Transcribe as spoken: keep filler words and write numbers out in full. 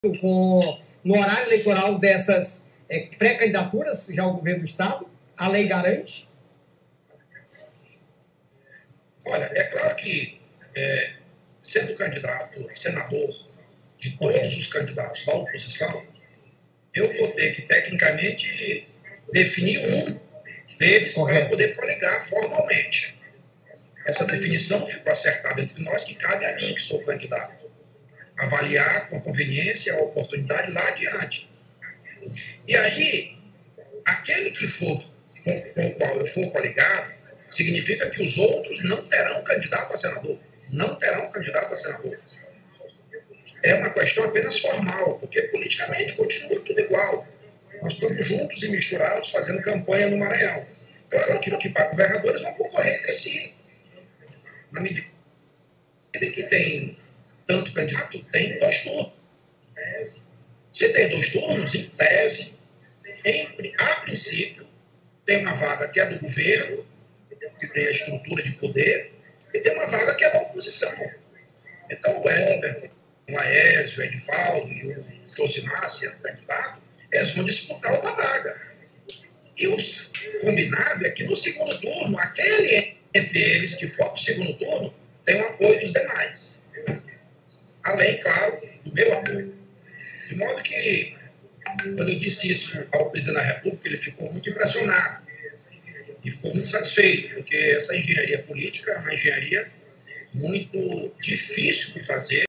com, no horário eleitoral dessas é, pré-candidaturas, já o governo do Estado? A lei garante? Olha, é claro que, é, sendo candidato a senador de todos os candidatos da oposição, eu vou ter que, tecnicamente, definir um deles para poder coligar formalmente. Essa definição ficou acertada entre nós, que cabe a mim, que sou candidato, avaliar com a conveniência a oportunidade lá adiante. E aí, aquele que for com, com o qual eu for coligado, significa que os outros não terão candidato a senador. Não terão candidato a senador. É uma questão apenas formal, porque politicamente continua tudo igual. Nós estamos juntos e misturados fazendo campanha no Maranhão. Claro que, que para governadores vão concorrer entre si. Na medida que tem tanto candidato, tem dois turnos. Se tem dois turnos, em tese, em, a princípio, tem uma vaga que é do governo, que tem a estrutura de poder, e tem uma vaga que é da oposição. Então, o Heber, o Laércio, o Edivaldo e o Josimar, se é candidato, eles vão disputar uma vaga. E o combinado é que no segundo turno, aquele entre eles que for para o segundo turno, tem o apoio dos demais. Além, claro, do meu apoio. De modo que, quando eu disse isso ao presidente da República, ele ficou muito impressionado. E ficou muito satisfeito, porque essa engenharia política é uma engenharia muito difícil de fazer.